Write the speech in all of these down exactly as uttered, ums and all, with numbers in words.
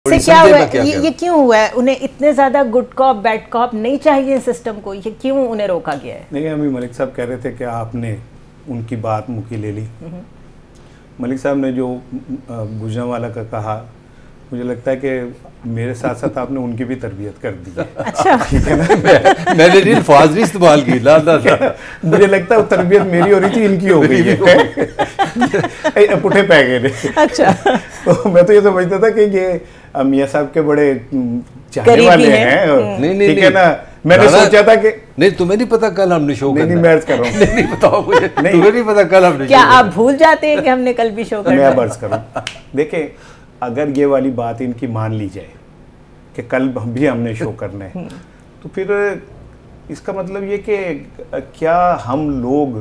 से क्या हुआ है? क्या ये, ये क्यों हुआ है? उन्हें इतने ज्यादा गुड कॉप बैड कॉप नहीं चाहिए सिस्टम को, ये क्यों उन्हें रोका गया है? नहीं, अभी मलिक साहब कह रहे थे कि आपने उनकी बात मुखी ले ली। मलिक साहब ने जो गुजरांवाला का कहा, मुझे लगता है कि मेरे साथ साथ आपने उनकी भी तरबियत कर दी है। अच्छा, ठीक है ना? मैं, मैंने अल्फाज नहीं इस्तेमाल की, ला ला ला। मुझे लगता है वो तरबियत मेरी हो रही थी, इनकी हो गई है। पुठे पै गए। अच्छा, तो मैं तो ये समझता था कि ये मियाँ साहब के बड़े चाहने वाले हैं। नहीं नहीं, ठीक है ना? मैंने सोचा था कि नहीं, तुम्हें नहीं पता कल हमने शो करना है। नहीं, मैं अर्ज कर रहा हूँ। नहीं नहीं बताओ मुझे, तुम्हें नहीं पता कल हमने, क्या आप भूल जाते हैं कि हमने कल भी शो करना है? मैं अर्ज करूँ, देखें, अगर ये वाली बात इनकी मान ली जाए कि कल भी हमने शो करना है, तो फिर इसका मतलब ये कि क्या हम लोग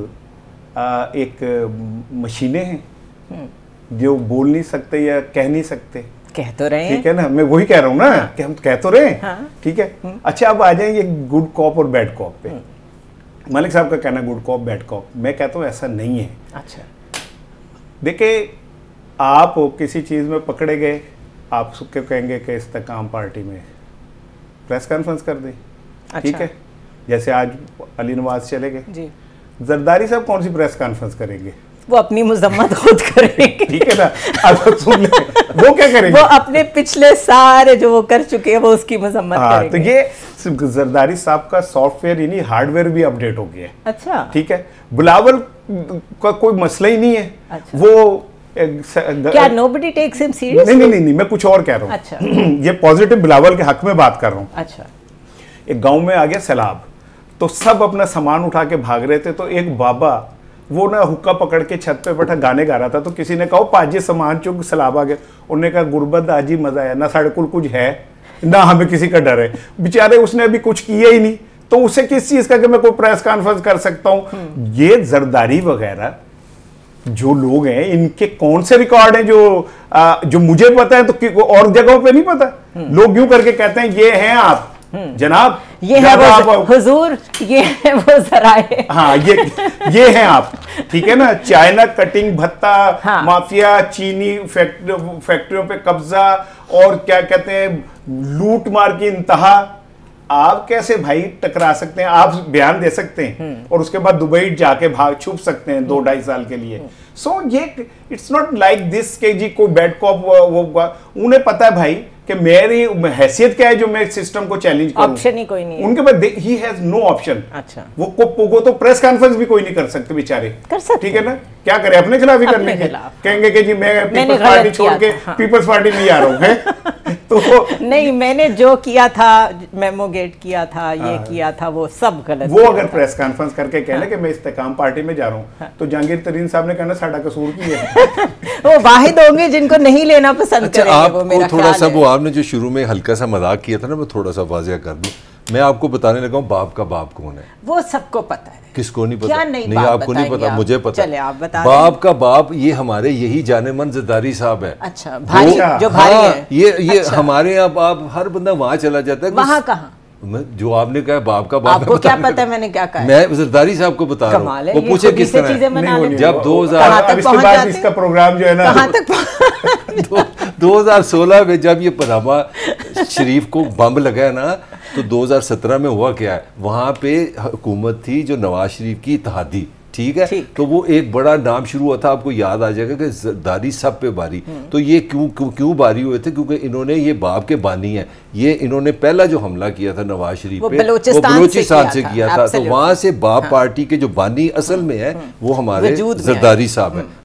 एक मशीनें हैं जो बोल नहीं सकते या कह नहीं सकते? कह तो रहे हैं। ठीक है ना, मैं वही कह रहा हूँ ना। हाँ। कि हम कह तो रहे हैं। हाँ। ठीक है। अच्छा, अब आ जाएंगे गुड कॉप और बैड कॉप पे। मलिक साहब का कहना गुड कॉप बैड कॉप, मैं कहता हूँ ऐसा नहीं है। अच्छा, देखिए, आप किसी चीज़ में पकड़े गए, आप सुखे कहेंगे कि इस्तेकाम पार्टी में प्रेस कॉन्फ्रेंस कर दी। अच्छा। ठीक है, जैसे आज अली नवाज चले गए जी, जरदारी साहब कौन सी प्रेस कॉन्फ्रेंस करेंगे? वो अपनी मुजम्मत खुद करेंगे। ठीक है ना? अब सुन ले, वो क्या करेंगे? वो अपने पिछले सारे जो वो कर चुके हैं वो उसकी मुजम्मत करेंगे। तो ये जरदारी साहब का सॉफ्टवेयर यानी हार्डवेयर भी अपडेट हो गया है। अच्छा, ठीक है, बिलावल का कोई मसला ही नहीं है। अच्छा। वो क्या nobody takes him seriously? नहीं नहीं नहीं, मैं कुछ और कह रहा हूँ। अच्छा। ये पॉजिटिव बिलावल के हक में बात कर रहा हूँ। अच्छा। एक गांव में आ गया सैलाब, तो सब अपना सामान उठा के भाग रहे थे, तो एक बाबा वो ना हुक्का पकड़ के छत पे बैठा गाने गा रहा था, तो किसी ने कहा पाजी सामान चुग सैलाब आ गया। उन्होंने कहा गुरबत आजी मजा आया ना, साढ़े कुल कुछ है ना, हमें किसी का डर है। बेचारे उसने अभी कुछ किया ही नहीं, तो उससे किस चीज का कि मैं कोई प्रेस कॉन्फ्रेंस कर सकता हूँ? ये जरदारी वगैरह जो लोग हैं, इनके कौन से रिकॉर्ड हैं जो आ, जो मुझे पता है तो और जगहों पे नहीं पता? लोग यूं करके कहते हैं ये हैं आप जनाब, ये है वो हुजूर, ये है वो जराए। हाँ, ये ये हैं आप। ठीक है ना? चाइना कटिंग भत्ता, हाँ। माफिया, चीनी फैक्ट्री फैक्ट्रियों पे कब्जा, और क्या कहते हैं लूट मार की इंतहा। आप कैसे भाई टकरा सकते हैं? आप बयान दे सकते हैं और उसके बाद दुबई जाके भाग छुप सकते हैं दो ढाई साल के लिए। सो so, ये इट्स नॉट लाइक दिस के जी कोई बैड कॉप। वो उन्हें पता है भाई कि मेरी हैसियत क्या है जो मैं सिस्टम को चैलेंज करूं। ऑप्शन ही कोई नहीं है उनके पास, ही हैज नो ऑप्शन। अच्छा, वो को, वो तो प्रेस कॉन्फ्रेंस भी कोई नहीं कर सकते बेचारे। कर सकते, ठीक है ना? क्या करें, अपने खिलाफ ही कर लेंगे, कहेंगे कि जी मैं पीपल्स पार्टी छोड़ के पीपल्स पार्टी नहीं आ रहा हूँ। तो नहीं, मैंने जो किया था, मेमो गेट किया था, ये किया था, वो सब गलत। वो अगर प्रेस कॉन्फ्रेंस करके कहने कि मैं इस्तेकाम पार्टी में जा रहा हूँ, तो जहांगीर तरीन साहब ने कहना साडा कसूर की है। वो वाहिद होंगे जिनको नहीं लेना पसंद करेंगे। आपको थोड़ा सा वो आपने जो शुरू में हल्का सा मजाक किया था ना, मैं थोड़ा सा वाज़ेह कर दूं। मैं आपको बताने लगा हूँ बाप का बाप कौन है। वो सबको पता है। किसको नहीं पता? क्या नहीं, नहीं आपको नहीं पता, मुझे पता। चले आप बता। बाप का बाप ये हमारे यही जाने मन जरदारी साहब है। अच्छा, भारी, जो भारी हाँ, है। ये ये अच्छा। हमारे यहाँ बाप, हर बंदा वहाँ चला जाता है। वहाँ कहाँ? जो आपने कहा बाप का बाप, आपको क्या पता है मैंने क्या कहा? मैं जरदारी साहब को बता रहा हूँ। वो पूछे किस तरह जब दो हजार इसका प्रोग्राम जो है ना, कहाँ तक दो हजार सोलह में जब ये पनामा शरीफ को बम लगा ना, तो दो हजार सत्रह में हुआ क्या है, वहाँ पे हुकूमत थी जो नवाज शरीफ की इत्तेहादी। ठीक है, ठीक। तो वो एक बड़ा नाम शुरू हुआ था, आपको याद आ जाएगा कि जरदारी सब पे बारी। तो ये क्यों क्यों क्यों बारी हुए थे? क्योंकि इन्होंने, ये बाप के बानी हैं, ये इन्होंने पहला जो हमला किया था नवाज शरीफ पे, वो बलूचिस्तान से किया था। तो वहां से बाप पार्टी के जो बानी असल में है वो हमारे जरदारी साहब हैं।